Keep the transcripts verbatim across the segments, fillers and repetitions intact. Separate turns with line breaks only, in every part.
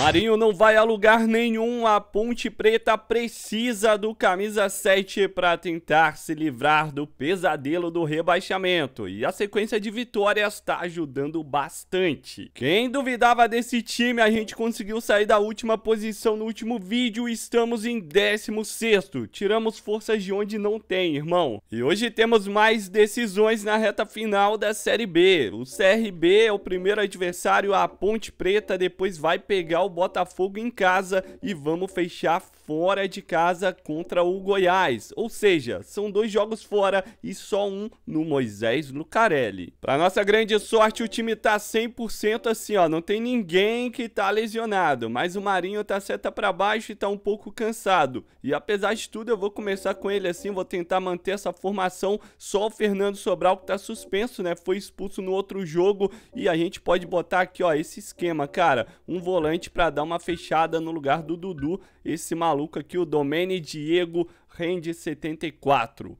Marinho não vai a lugar nenhum, a Ponte Preta precisa do camisa sete para tentar se livrar do pesadelo do rebaixamento, e a sequência de vitórias está ajudando bastante. Quem duvidava desse time, a gente conseguiu sair da última posição no último vídeo, estamos em décimo sexto, tiramos forças de onde não tem, irmão. E hoje temos mais decisões na reta final da Série B, o C R B é o primeiro adversário, a Ponte Preta depois vai pegar o Botafogo em casa e vamos fechar fora de casa contra o Goiás, ou seja, são dois jogos fora e só um no Moisés Lucarelli. Para nossa grande sorte, o time tá cem por cento assim, ó, não tem ninguém que tá lesionado, mas o Marinho tá seta para baixo e tá um pouco cansado. E apesar de tudo, eu vou começar com ele assim, vou tentar manter essa formação, só o Fernando Sobral que tá suspenso, né, foi expulso no outro jogo e a gente pode botar aqui, ó, esse esquema, cara, um volante para dar uma fechada no lugar do Dudu, esse maluco aqui, o Domene Diego, rende setenta e quatro.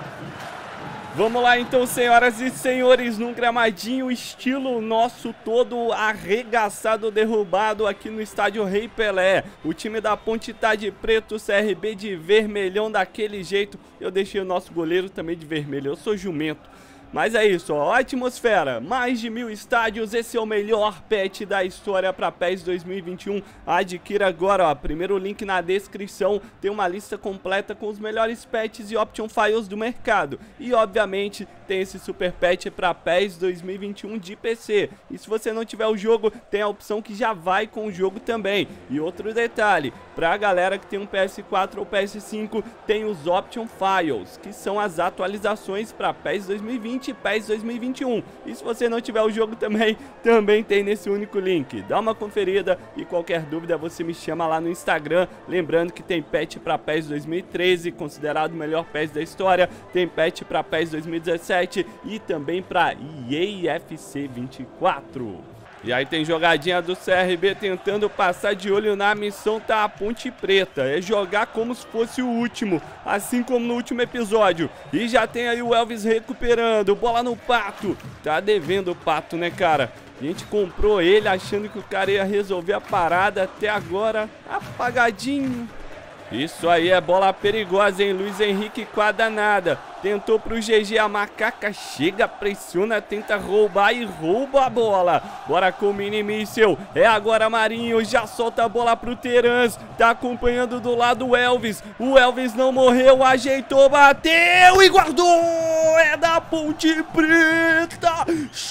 Vamos lá então, senhoras e senhores, num gramadinho estilo nosso, todo arregaçado, derrubado aqui no estádio Rei Pelé. O time da Ponte tá de preto, o C R B de vermelhão daquele jeito. Eu deixei o nosso goleiro também de vermelho, eu sou jumento. Mas é isso, ó, a atmosfera, mais de mil estádios, esse é o melhor patch da história para PES dois mil e vinte e um, adquira agora, ó, primeiro link na descrição, tem uma lista completa com os melhores patches e option files do mercado, e obviamente tem esse super patch para PES dois mil e vinte e um de P C, e se você não tiver o jogo, tem a opção que já vai com o jogo também, e outro detalhe, pra galera que tem um P S quatro ou P S cinco, tem os option files, que são as atualizações para PES dois mil e vinte e PES dois mil e vinte e um, e se você não tiver o jogo também, também tem nesse único link. Dá uma conferida e qualquer dúvida você me chama lá no Instagram, lembrando que tem patch para PES dois mil e treze, considerado o melhor PES da história, tem patch para PES dois mil e dezessete e também para E A F C vinte e quatro. E aí tem jogadinha do C R B tentando passar de olho na missão, tá a Ponte Preta. É jogar como se fosse o último, assim como no último episódio. E já tem aí o Elvis recuperando, bola no Pato. Tá devendo o Pato, né, cara? A gente comprou ele achando que o cara ia resolver a parada, até agora apagadinho. Isso aí é bola perigosa, hein? Luiz Henrique com a danada. Tentou pro G G, a macaca chega, pressiona, tenta roubar e rouba a bola. Bora com o mini míssel. É agora Marinho, já solta a bola pro Terans. Tá acompanhando do lado o Elvis. O Elvis não morreu, ajeitou, bateu e guardou. É da Ponte Preta.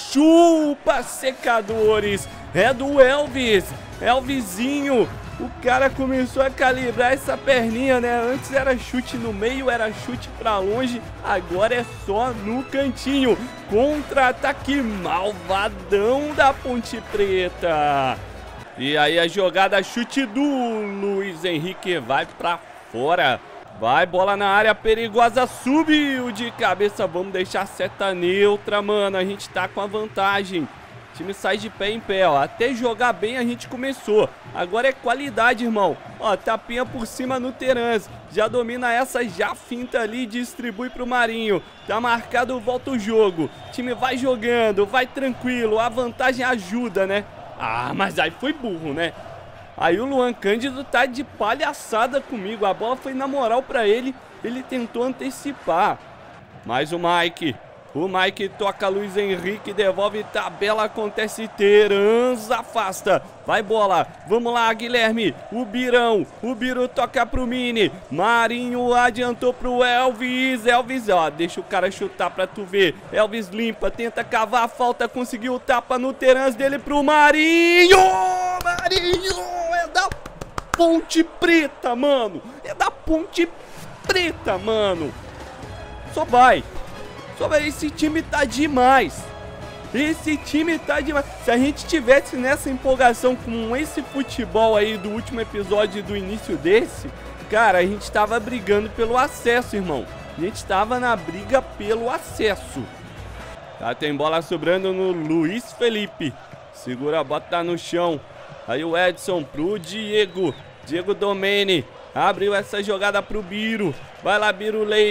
Chupa, secadores. É do Elvis. Elvisinho. O cara começou a calibrar essa perninha, né? Antes era chute no meio, era chute pra longe. Agora é só no cantinho. Contra-ataque malvadão da Ponte Preta. E aí a jogada, chute do Luiz Henrique, vai pra fora. Vai, bola na área perigosa, subiu de cabeça. Vamos deixar a seta neutra, mano. A gente tá com a vantagem. O time sai de pé em pé, ó. Até jogar bem a gente começou. Agora é qualidade, irmão. Ó, tapinha por cima no Terans. Já domina essa, já finta ali, distribui pro Marinho. Tá marcado, volta o jogo. O time vai jogando, vai tranquilo. A vantagem ajuda, né? Ah, mas aí foi burro, né? Aí o Luan Cândido tá de palhaçada comigo. A bola foi na moral pra ele. Ele tentou antecipar. Mas o Mike... O Mike toca, Luiz Henrique devolve, tabela, acontece, Terans afasta, vai bola, vamos lá Guilherme, o Birão, o Biro toca pro Mini, Marinho adiantou pro Elvis, Elvis, ó, deixa o cara chutar pra tu ver, Elvis limpa, tenta cavar a falta, conseguiu o tapa no Terans dele pro Marinho, Marinho, é da Ponte Preta, mano, é da Ponte Preta, mano, só vai. Esse time tá demais. Esse time tá demais. Se a gente tivesse nessa empolgação com esse futebol aí do último episódio e do início desse, cara, a gente tava brigando pelo acesso, irmão. A gente tava na briga pelo acesso. Tá, tem bola sobrando no Luiz Felipe. Segura, bota no chão. Aí o Edson pro Diego. Diego Domene. Abriu essa jogada pro Biro. Vai lá, Biro Leibe.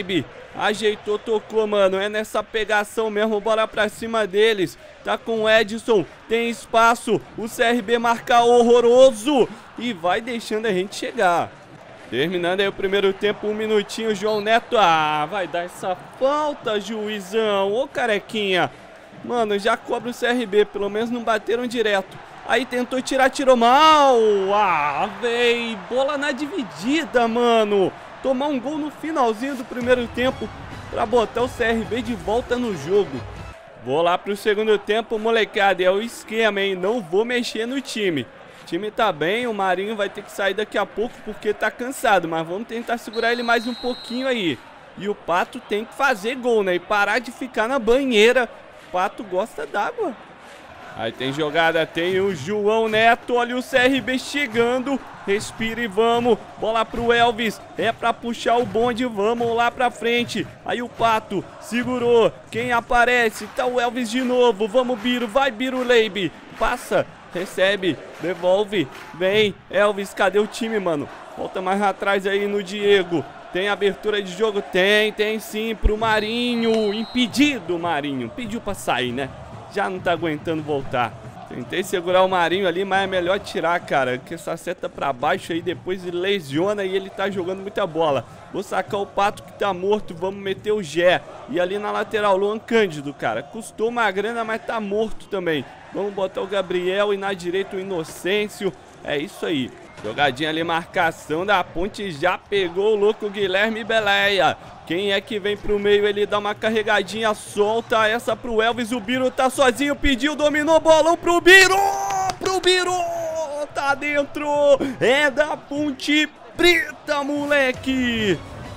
Ajeitou, tocou, mano. É nessa pegação mesmo. Bora pra cima deles. Tá com o Edson. Tem espaço. O C R B marca horroroso. E vai deixando a gente chegar. Terminando aí o primeiro tempo. Um minutinho. João Neto. Ah, vai dar essa falta, juizão. Ô, carequinha. Mano, já cobra o C R B. Pelo menos não bateram direto. Aí tentou tirar, tirou mal. Ah, véi. Bola na dividida, mano. Tomar um gol no finalzinho do primeiro tempo pra botar o C R B de volta no jogo. Vou lá pro segundo tempo, molecada. É o esquema, hein? Não vou mexer no time. O time tá bem, o Marinho vai ter que sair daqui a pouco porque tá cansado. Mas vamos tentar segurar ele mais um pouquinho aí. E o Pato tem que fazer gol, né? E parar de ficar na banheira. O Pato gosta d'água. Aí tem jogada, tem o João Neto, olha o C R B chegando, respira e vamos, bola pro Elvis, é pra puxar o bonde, vamos lá pra frente, aí o Pato segurou, quem aparece, tá o Elvis de novo, vamos Biro, vai Biro Leibe, passa, recebe, devolve, vem, Elvis, cadê o time, mano? Volta mais atrás aí no Diego. Tem abertura de jogo? Tem, tem sim, pro Marinho, impedido Marinho, pediu pra sair, né? Já não tá aguentando voltar. Tentei segurar o Marinho ali, mas é melhor tirar, cara, que essa seta pra baixo aí depois ele lesiona e ele tá jogando muita bola. Vou sacar o Pato que tá morto, vamos meter o Gé. E ali na lateral, Luan Cândido, cara. Custou uma grana, mas tá morto também. Vamos botar o Gabriel e na direita o Inocêncio. É isso aí. Jogadinha ali, marcação da Ponte, já pegou o louco Guilherme Beleia. Quem é que vem pro meio? Ele dá uma carregadinha, solta essa pro Elvis. O Biro tá sozinho, pediu, dominou, bolão pro Biro! Pro Biro! Tá dentro! É da Ponte Preta, moleque!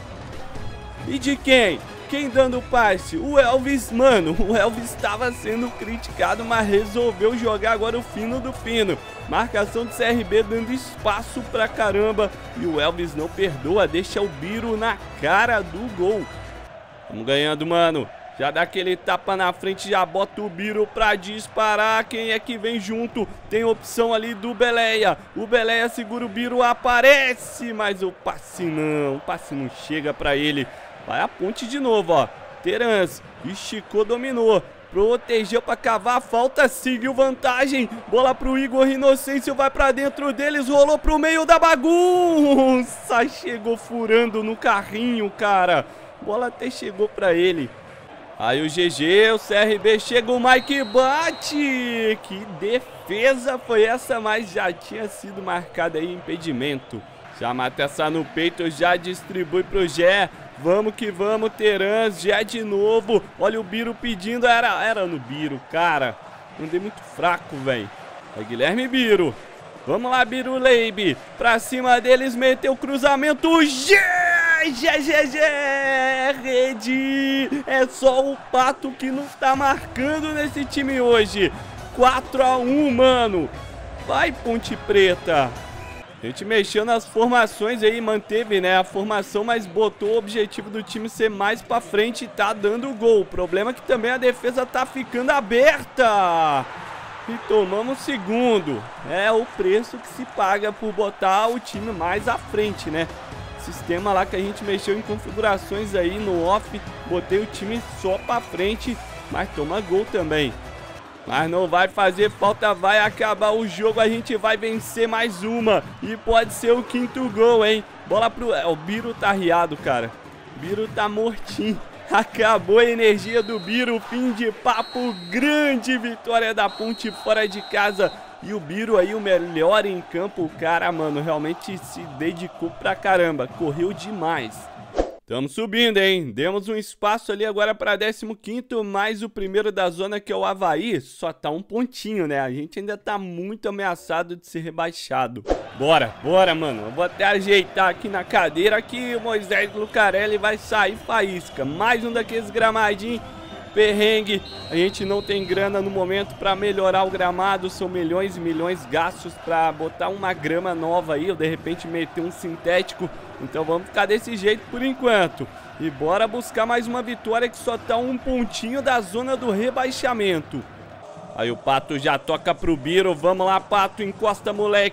E de quem? Quem dando passe? O Elvis, mano, o Elvis estava sendo criticado, mas resolveu jogar agora o fino do fino. Marcação do C R B dando espaço pra caramba. E o Elvis não perdoa, deixa o Biro na cara do gol. Vamos ganhando, mano. Já dá aquele tapa na frente, já bota o Biro pra disparar. Quem é que vem junto? Tem opção ali do Beleia. O Beleia segura o Biro, aparece. Mas o passe não, o passe não chega pra ele. Vai a Ponte de novo, ó. Terans, esticou, dominou. Protegeu pra cavar a falta, seguiu vantagem. Bola pro Igor Inocêncio, vai pra dentro deles, rolou pro meio da bagunça. Chegou furando no carrinho, cara. Bola até chegou pra ele. Aí o G G, o C R B chega, o Mike bate. Que defesa foi essa, mas já tinha sido marcada aí impedimento. Já mata essa no peito, já distribui pro Gé. Vamos que vamos, Terans, já de novo. Olha o Biro pedindo, era, era no Biro, cara. Andei muito fraco, velho. É Guilherme Biro. Vamos lá, Biro Leibe. Pra cima deles, meteu o cruzamento. Gé, Gé, Gé, Gé. Rede. É só o Pato que não tá marcando nesse time hoje. quatro a um, mano. Vai, Ponte Preta. A gente mexeu nas formações aí, manteve, né, a formação, mas botou o objetivo do time ser mais pra frente e tá dando gol. O problema é que também a defesa tá ficando aberta. E tomamos o segundo. É o preço que se paga por botar o time mais à frente, né? Sistema lá que a gente mexeu em configurações aí no off. Botei o time só pra frente, mas toma gol também. Mas não vai fazer falta, vai acabar o jogo, a gente vai vencer mais uma. E pode ser o quinto gol, hein? Bola pro... É, o Biro tá riado, cara. O Biro tá mortinho. Acabou a energia do Biro, fim de papo, grande vitória da Ponte fora de casa. E o Biro aí, o melhor em campo, o cara, mano, realmente se dedicou pra caramba, correu demais. Estamos subindo, hein? Demos um espaço ali agora para décimo quinto, mas o primeiro da zona, que é o Avaí, só tá um pontinho, né? A gente ainda tá muito ameaçado de ser rebaixado. Bora, bora, mano. Eu vou até ajeitar aqui na cadeira que o Moisés Lucarelli vai sair faísca. Mais um daqueles gramadinhos, perrengue. A gente não tem grana no momento para melhorar o gramado, são milhões e milhões gastos para botar uma grama nova aí, ou de repente meter um sintético. Então vamos ficar desse jeito por enquanto. E bora buscar mais uma vitória que só tá um pontinho da zona do rebaixamento. Aí o Pato já toca pro Biro. Vamos lá, Pato, encosta, moleque.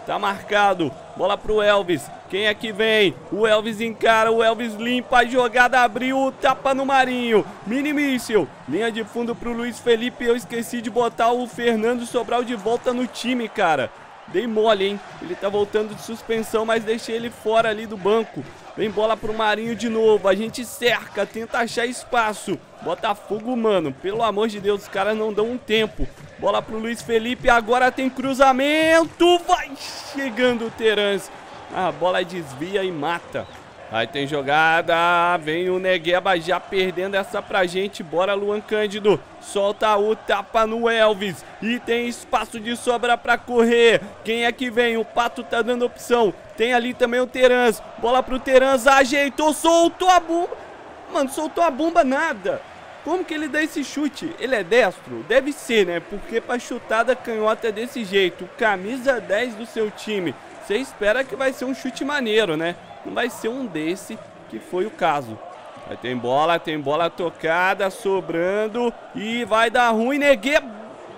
Tá marcado. Bola pro Elvis. Quem é que vem? O Elvis encara, o Elvis limpa a jogada, abriu, tapa no Marinho. Mini míssil. Linha de fundo pro Luiz Felipe. Eu esqueci de botar o Fernando Sobral de volta no time, cara. Dei mole, hein? Ele tá voltando de suspensão, mas deixei ele fora ali do banco. Vem bola pro Marinho de novo. A gente cerca, tenta achar espaço. Botafogo, mano. Pelo amor de Deus, os caras não dão um tempo. Bola pro Luiz Felipe. Agora tem cruzamento. Vai chegando o Terans. A bola desvia e mata. Aí tem jogada, vem o Negueba já perdendo essa pra gente. Bora, Luan Cândido, solta o tapa no Elvis. E tem espaço de sobra pra correr. Quem é que vem? O Pato tá dando opção. Tem ali também o Terans. Bola pro Terans, ajeitou, soltou a bomba. Mano, soltou a bomba nada. Como que ele dá esse chute? Ele é destro? Deve ser, né? Porque pra chutada canhota desse jeito, camisa dez do seu time, você espera que vai ser um chute maneiro, né? Não vai ser um desse que foi o caso. Aí tem bola, tem bola tocada, sobrando. E vai dar ruim, Negueba.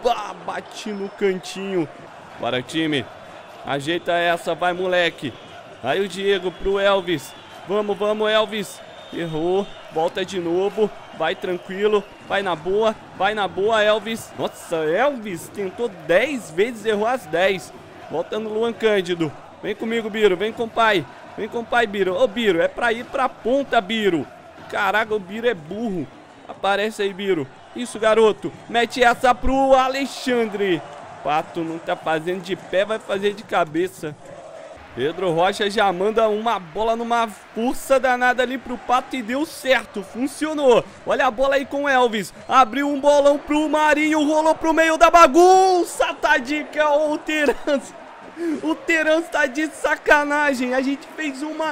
Bate no cantinho. Bora, time. Ajeita essa, vai, moleque. Aí o Diego pro Elvis. Vamos, vamos, Elvis. Errou, volta de novo. Vai tranquilo, vai na boa. Vai na boa, Elvis. Nossa, Elvis tentou dez vezes, errou as dez. Volta no Luan Cândido. Vem comigo, Biro, vem com o pai. Vem com o pai, Biro. Ô, Biro, é pra ir pra ponta, Biro. Caraca, o Biro é burro. Aparece aí, Biro. Isso, garoto. Mete essa pro Alexandre. Pato não tá fazendo de pé, vai fazer de cabeça. Pedro Rocha já manda uma bola numa força danada ali pro Pato e deu certo, funcionou. Olha a bola aí com o Elvis. Abriu um bolão pro Marinho, rolou pro meio da bagunça. Tadica, o Terans. O Terans tá de sacanagem. A gente fez uma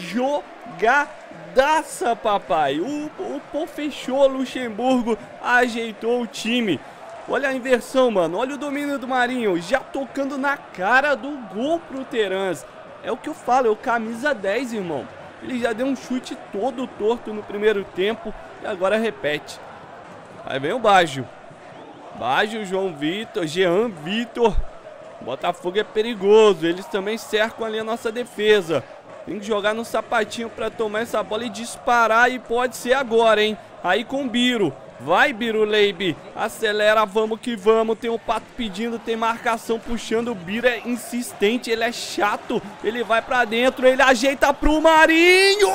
jogadaça, papai. O, o Pô fechou, Luxemburgo ajeitou o time. Olha a inversão, mano. Olha o domínio do Marinho. Já tocando na cara do gol pro Terans. É o que eu falo, é o camisa dez, irmão. Ele já deu um chute todo torto no primeiro tempo e agora repete. Aí vem o Baggio. Baggio, João Vitor, Jean Vitor. Botafogo é perigoso. Eles também cercam ali a nossa defesa. Tem que jogar no sapatinho pra tomar essa bola e disparar. E pode ser agora, hein? Aí com o Biro. Vai, Biro Leibe. Acelera, vamos que vamos. Tem o Pato pedindo, tem marcação puxando. O Biro é insistente, ele é chato. Ele vai pra dentro, ele ajeita pro Marinho.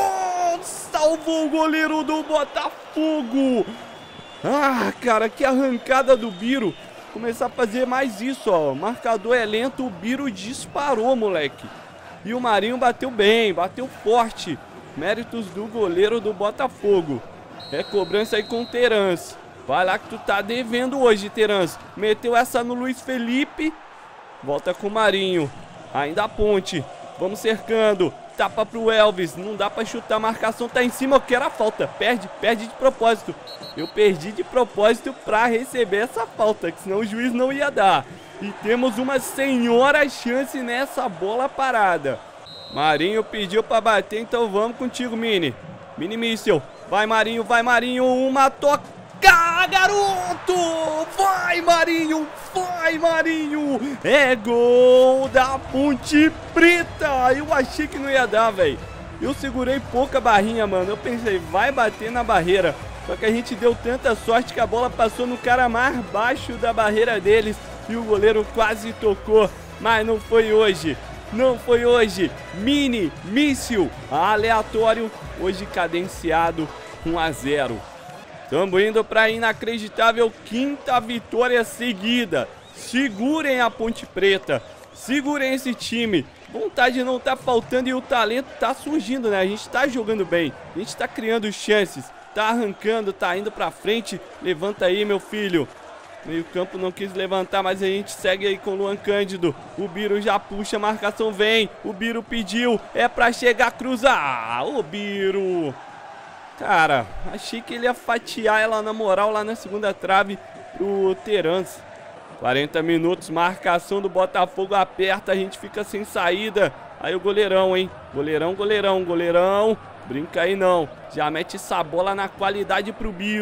Salvou o goleiro do Botafogo. Ah, cara, que arrancada do Biro. Começar a fazer mais isso, ó. O marcador é lento, o Biro disparou, moleque. E o Marinho bateu bem, bateu forte. Méritos do goleiro do Botafogo. É cobrança aí com o Terans. Vai lá que tu tá devendo hoje, Terans. Meteu essa no Luiz Felipe. Volta com o Marinho. Ainda a ponte. Vamos cercando. Tapa pro Elvis. Não dá pra chutar. A marcação tá em cima. Eu quero a falta. Perde, perde de propósito. Eu perdi de propósito pra receber essa falta, que senão o juiz não ia dar. E temos uma senhora chance nessa bola parada. Marinho pediu pra bater, então vamos contigo, Mini. Mini míssil. Vai, Marinho, vai, Marinho. Uma toca, garoto! Vai, Marinho! Vai, Marinho! É gol da Ponte Preta! Eu achei que não ia dar, velho. Eu segurei pouca barrinha, mano. Eu pensei, vai bater na barreira. Só que a gente deu tanta sorte que a bola passou no cara mais baixo da barreira deles. E o goleiro quase tocou. Mas não foi hoje. Não foi hoje. Mini míssil aleatório. Hoje cadenciado um a zero. Estamos indo para a inacreditável quinta vitória seguida. Segurem a Ponte Preta. Segurem esse time. Vontade não tá faltando e o talento tá surgindo, né? A gente tá jogando bem. A gente tá criando chances. Tá arrancando, tá indo pra frente. Levanta aí, meu filho. Meio campo não quis levantar, mas a gente segue aí com o Luan Cândido. O Biro já puxa, a marcação vem. O Biro pediu, é pra chegar, cruzar. Ah, o Biro. Cara, achei que ele ia fatiar ela na moral lá na segunda trave pro Terans. quarenta minutos, marcação do Botafogo aperta, a gente fica sem saída. Aí o goleirão, hein? Goleirão, goleirão, goleirão. Brinca aí não. Já mete essa bola na qualidade pro Biro.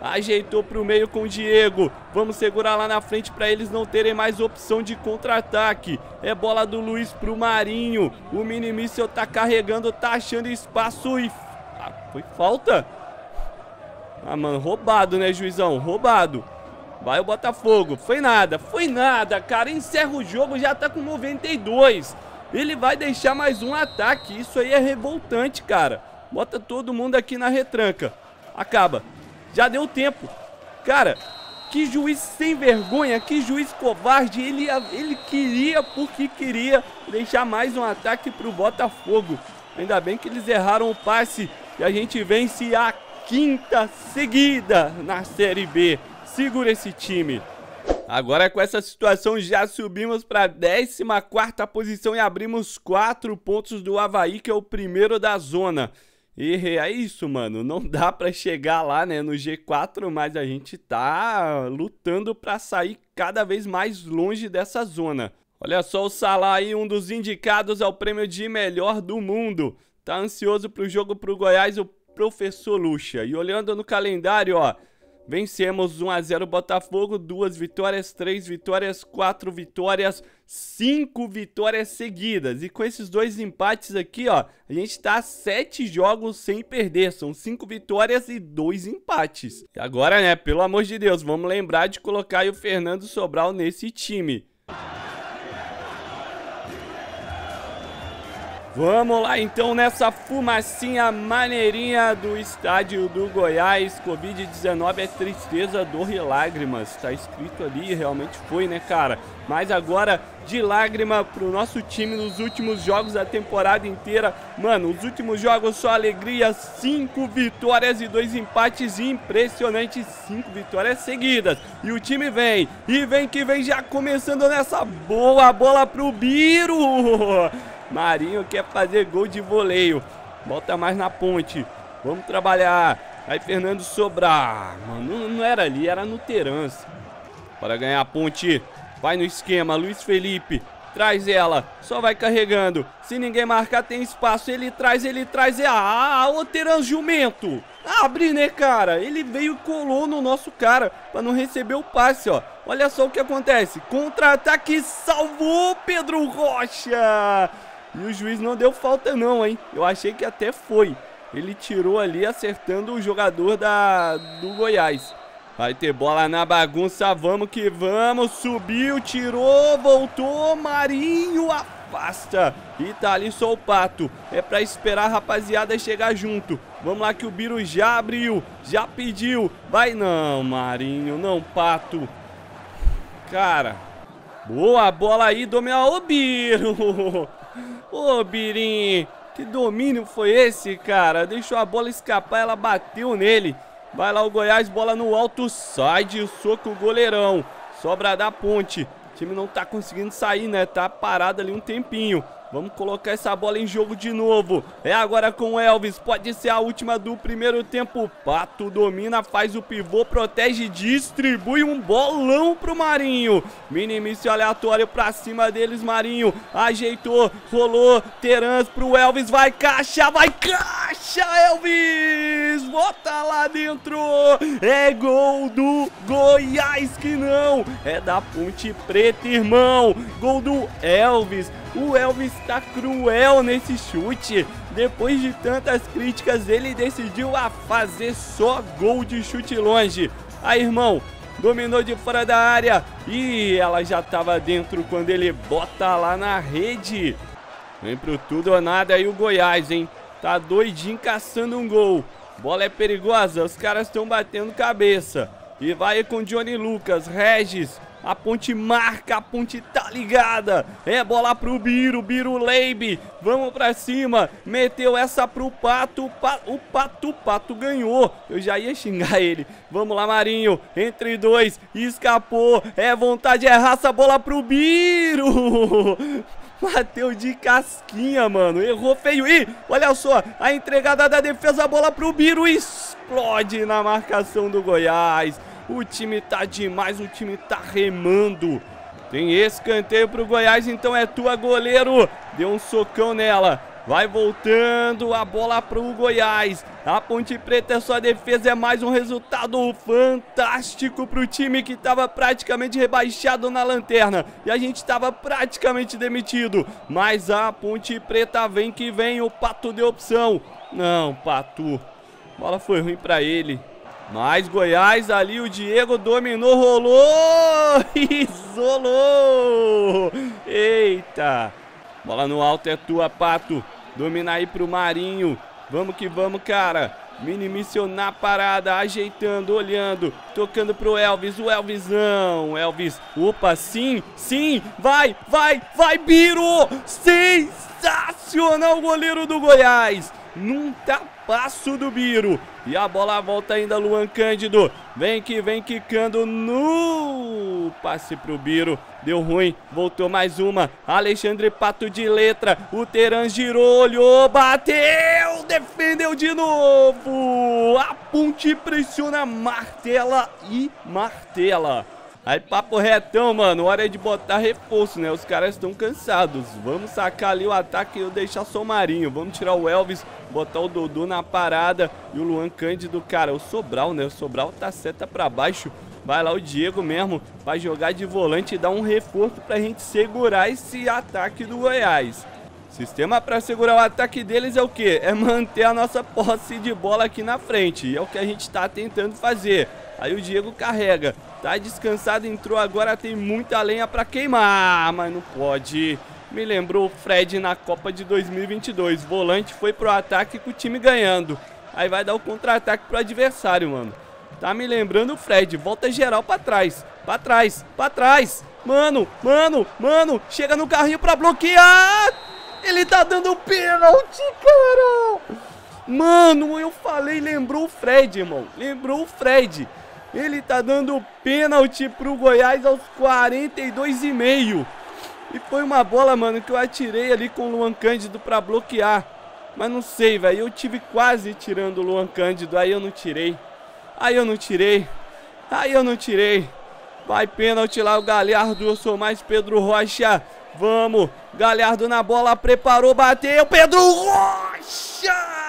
Ajeitou pro meio com o Diego. Vamos segurar lá na frente para eles não terem mais opção de contra-ataque. É bola do Luiz pro Marinho. O Minimício tá carregando, tá achando espaço e... Ah, foi falta? Ah, mano, roubado, né, juizão? Roubado. Vai o Botafogo. Foi nada, foi nada, cara. Encerra o jogo, já tá com noventa e dois. Ele vai deixar mais um ataque. Isso aí é revoltante, cara. Bota todo mundo aqui na retranca. Acaba. Já deu tempo. Cara, que juiz sem vergonha, que juiz covarde. Ele, ele queria, porque queria, deixar mais um ataque pro Botafogo. Ainda bem que eles erraram o passe e a gente vence a quinta seguida na Série B. Segura esse time. Agora com essa situação já subimos para a décima quarta posição e abrimos quatro pontos do Avaí, que é o primeiro da zona. E é isso, mano, não dá pra chegar lá, né, no G quatro, mas a gente tá lutando pra sair cada vez mais longe dessa zona. Olha só o Salah aí, um dos indicados ao prêmio de melhor do mundo. Tá ansioso pro jogo pro Goiás, o professor Lucha. E olhando no calendário, ó, vencemos um a zero Botafogo, duas vitórias, três vitórias, quatro vitórias, cinco vitórias seguidas. E com esses dois empates aqui, ó, a gente tá a sete jogos sem perder. São cinco vitórias e dois empates. E agora, né, pelo amor de Deus, vamos lembrar de colocar aí o Fernando Sobral nesse time. Vamos lá então nessa fumacinha maneirinha do estádio do Goiás. Covid dezenove é tristeza, dor e lágrimas. Tá escrito ali, realmente foi, né, cara? Mas agora de lágrima pro nosso time nos últimos jogos da temporada inteira. Mano, os últimos jogos só alegria. Cinco vitórias e dois empates. Impressionante, cinco vitórias seguidas. E o time vem, e vem que vem já começando nessa boa bola pro Biro. Marinho quer fazer gol de voleio. Volta mais na ponte. Vamos trabalhar. Aí Fernando Sobral. Mano, não, não era ali, era no Terence. Para ganhar a ponte. Vai no esquema. Luiz Felipe. Traz ela. Só vai carregando. Se ninguém marcar, tem espaço. Ele traz, ele traz. Ah, o Terence jumento. Abre, né, cara? Ele veio e colou no nosso cara para não receber o passe, ó. Olha só o que acontece. Contra-ataque, salvou Pedro Rocha. E o juiz não deu falta não, hein? Eu achei que até foi. Ele tirou ali acertando o jogador da, do Goiás. Vai ter bola na bagunça, vamos que vamos. Subiu, tirou, voltou. Marinho afasta. E tá ali só o Pato. É pra esperar a rapaziada chegar junto. Vamos lá que o Biro já abriu. Já pediu. Vai não, Marinho, não, Pato. Cara. Boa bola aí, domina o Biro. Ô, Birim, que domínio foi esse, cara? Deixou a bola escapar, ela bateu nele. Vai lá o Goiás, bola no alto, sai de soco o goleirão. Sobra da ponte. O time não tá conseguindo sair, né? Tá parado ali um tempinho. Vamos colocar essa bola em jogo de novo. É agora com o Elvis. Pode ser a última do primeiro tempo. Pato domina, faz o pivô, protege, distribui um bolão pro Marinho. Minimício aleatório pra cima deles, Marinho. Ajeitou, rolou. Terence pro Elvis. Vai caixa, vai caixa, Elvis. Bota lá dentro. É gol do Goiás que não. É da Ponte Preta, irmão. Gol do Elvis. O Elvis tá cruel nesse chute. Depois de tantas críticas, ele decidiu a fazer só gol de chute longe. Aí, irmão, dominou de fora da área. E ela já tava dentro quando ele bota lá na rede. Vem pro tudo ou nada aí o Goiás, hein? Tá doidinho caçando um gol. Bola é perigosa, os caras estão batendo cabeça. E vai com Johnny Lucas, Regis. A ponte marca, a ponte tá ligada. É bola pro Biro, Biro Leibe. Vamos pra cima. Meteu essa pro Pato. Pa, o Pato, o Pato ganhou. Eu já ia xingar ele. Vamos lá, Marinho. Entre dois. Escapou. É vontade, é raça. Bola pro Biro. Bateu de casquinha, mano. Errou feio. Ih, olha só. A entregada da defesa. Bola pro Biro. Explode na marcação do Goiás. O time tá demais, o time tá remando. Tem escanteio pro Goiás, então é tua, goleiro. Deu um socão nela. vai voltando a bola pro Goiás. A Ponte Preta, sua defesa é mais um resultado fantástico pro time que estava praticamente rebaixado na lanterna. E a gente estava praticamente demitido. Mas a Ponte Preta vem que vem, o Pato deu opção. Não, Pato. A bola foi ruim pra ele. Mais Goiás ali, o Diego dominou, rolou, isolou. Eita. Bola no alto é tua, Pato. Domina aí pro Marinho. Vamos que vamos, cara. Minimício na parada, ajeitando, olhando, tocando pro Elvis, o Elvisão. Elvis, opa, sim, sim, vai, vai, vai, Biro. Sensacional o goleiro do Goiás. Num tapaço do Biro. E a bola volta ainda, Luan Cândido. Vem que vem quicando no passe pro Biro. Deu ruim, voltou mais uma. Alexandre Pato de letra. O Teran girou, olhou, bateu, defendeu de novo. A Ponte pressiona, martela e martela. Aí papo retão, mano, hora de botar reforço, né? Os caras estão cansados. Vamos sacar ali o ataque e eu deixar só o Marinho. Vamos tirar o Elvis, botar o Dodô na parada e o Luan Cândido, cara, o Sobral, né? O Sobral tá seta pra baixo. Vai lá o Diego mesmo, vai jogar de volante e dar um reforço pra gente segurar esse ataque do Goiás. Sistema pra segurar o ataque deles é o quê? É manter a nossa posse de bola aqui na frente. E é o que a gente tá tentando fazer. Aí o Diego carrega. Tá descansado, entrou agora, tem muita lenha pra queimar. Mas não pode. Me lembrou o Fred na Copa de dois mil e vinte e dois. Volante foi pro ataque com o time ganhando. Aí vai dar o contra-ataque pro adversário, mano. Tá me lembrando o Fred. Volta geral pra trás. Pra trás, pra trás. Mano, mano, mano. Chega no carrinho pra bloquear. Ele tá dando pênalti, cara. Mano, eu falei, lembrou o Fred, irmão. Lembrou o Fred. Ele tá dando pênalti pro Goiás aos quarenta e dois e meio. E foi uma bola, mano, que eu atirei ali com o Luan Cândido pra bloquear. Mas não sei, velho. Eu tive quase tirando o Luan Cândido. Aí eu não tirei. Aí eu não tirei. Aí eu não tirei. Vai pênalti lá o Galhardo. Eu sou mais Pedro Rocha. Vamos. Galhardo na bola. Preparou, bateu. Pedro Rocha.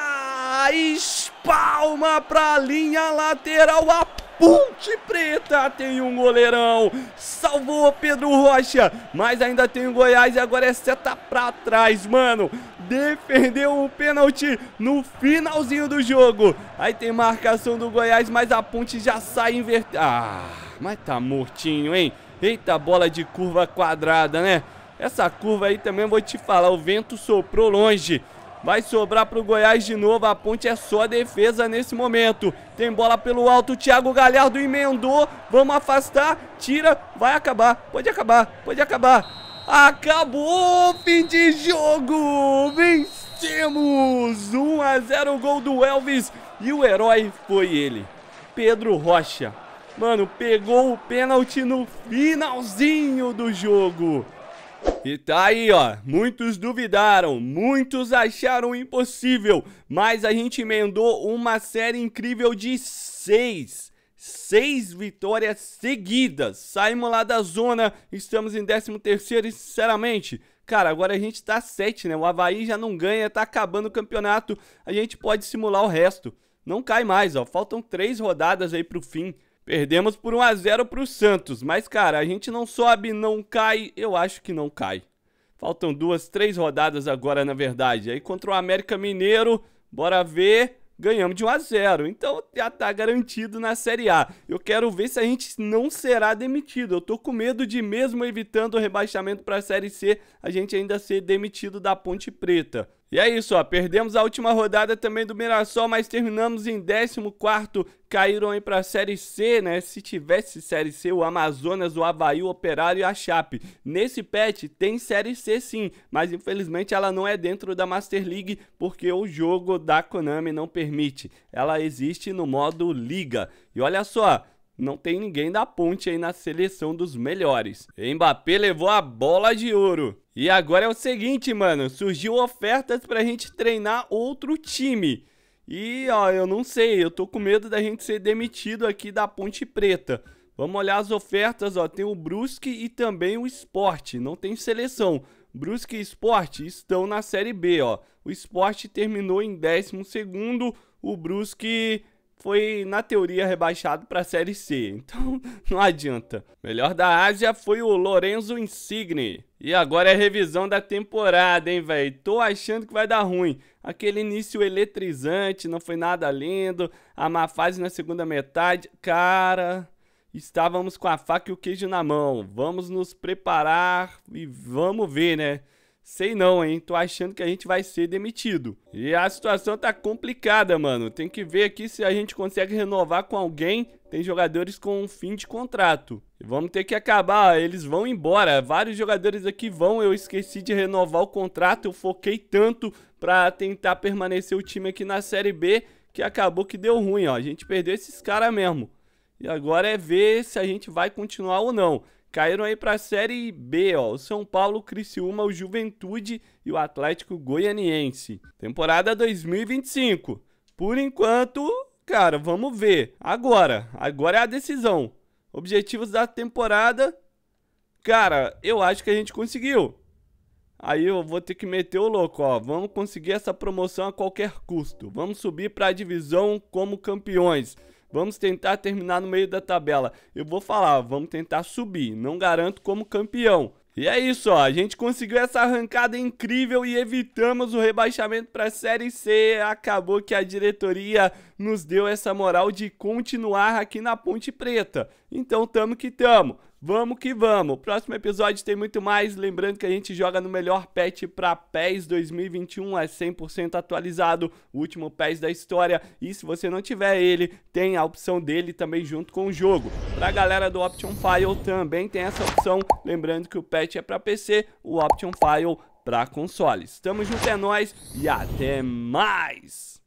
Espalma pra linha lateral. A Ponte Preta tem um goleirão. Salvou Pedro Rocha. Mas ainda tem o Goiás e agora é seta pra trás, mano. Defendeu o pênalti no finalzinho do jogo. Aí tem marcação do Goiás, mas a Ponte já sai invertida. Ah, mas tá mortinho, hein? Eita, bola de curva quadrada, né? Essa curva aí também eu vou te falar, o vento soprou longe. Vai sobrar pro Goiás de novo, a Ponte é só defesa nesse momento. Tem bola pelo alto, o Thiago Galhardo emendou. Vamos afastar, tira, vai acabar, pode acabar, pode acabar. Acabou, fim de jogo, vencemos, um a zero, gol do Elvis. E o herói foi ele, Pedro Rocha. Mano, pegou o pênalti no finalzinho do jogo. E tá aí, ó, muitos duvidaram, muitos acharam impossível, mas a gente emendou uma série incrível de seis, seis vitórias seguidas. Saímos lá da zona, estamos em décimo terceiro e sinceramente, cara, agora a gente tá sete, né? O Avaí já não ganha, tá acabando o campeonato, a gente pode simular o resto. Não cai mais, ó, faltam três rodadas aí pro fim. Perdemos por um a zero pro Santos, mas cara, a gente não sobe, não cai, eu acho que não cai. Faltam duas, três rodadas agora, na verdade. Aí contra o América Mineiro, bora ver, ganhamos de um a zero. Então já tá garantido na Série A. Eu quero ver se a gente não será demitido. Eu tô com medo de, mesmo evitando o rebaixamento pra Série C, a gente ainda ser demitido da Ponte Preta. E é isso, ó, perdemos a última rodada também do Mirassol, mas terminamos em décimo quarto, caíram aí pra Série C, né? Se tivesse Série C, o Amazonas, o Avaí, o Operário e a Chape. Nesse patch tem Série C sim, mas infelizmente ela não é dentro da Master League, porque o jogo da Konami não permite. Ela existe no modo Liga. E olha só, não tem ninguém da Ponte aí na seleção dos melhores. Mbappé levou a bola de ouro. E agora é o seguinte, mano, surgiu ofertas pra gente treinar outro time. E, ó, eu não sei, eu tô com medo da gente ser demitido aqui da Ponte Preta. Vamos olhar as ofertas, ó, tem o Brusque e também o Sport, não tem seleção. Brusque e Sport estão na Série B, ó. O Sport terminou em décimo segundo, o Brusque foi, na teoria, rebaixado para a Série C, então não adianta. Melhor da Ásia foi o Lorenzo Insigne. E agora é revisão da temporada, hein, velho? Tô achando que vai dar ruim. Aquele início eletrizante, não foi nada lindo. A má fase na segunda metade. Cara, estávamos com a faca e o queijo na mão. Vamos nos preparar e vamos ver, né? Sei não, hein? Tô achando que a gente vai ser demitido. E a situação tá complicada, mano. Tem que ver aqui se a gente consegue renovar com alguém. Tem jogadores com fim de contrato. E vamos ter que acabar, eles vão embora. Vários jogadores aqui vão. Eu esqueci de renovar o contrato. Eu foquei tanto pra tentar permanecer o time aqui na Série B que acabou que deu ruim, ó. A gente perdeu esses caras mesmo. E agora é ver se a gente vai continuar ou não. Caíram aí pra Série B, ó, o São Paulo, o Criciúma, o Juventude e o Atlético Goianiense. Temporada dois mil e vinte e cinco. Por enquanto, cara, vamos ver. Agora, agora é a decisão. Objetivos da temporada, cara, eu acho que a gente conseguiu. Aí eu vou ter que meter o louco, ó. Vamos conseguir essa promoção a qualquer custo. Vamos subir pra divisão como campeões. Vamos tentar terminar no meio da tabela. Eu vou falar, vamos tentar subir. Não garanto como campeão. E é isso, ó. A gente conseguiu essa arrancada incrível e evitamos o rebaixamento para a Série C. Acabou que a diretoria nos deu essa moral de continuar aqui na Ponte Preta. Então tamo que tamo. Vamos que vamos. Próximo episódio tem muito mais. Lembrando que a gente joga no melhor patch para P E S dois mil e vinte e um. É cem por cento atualizado. O último patch da história. E se você não tiver ele, tem a opção dele também junto com o jogo. Pra galera do Option File também tem essa opção. Lembrando que o patch é para P C, o Option File para consoles. Tamo junto, é nóis e até mais!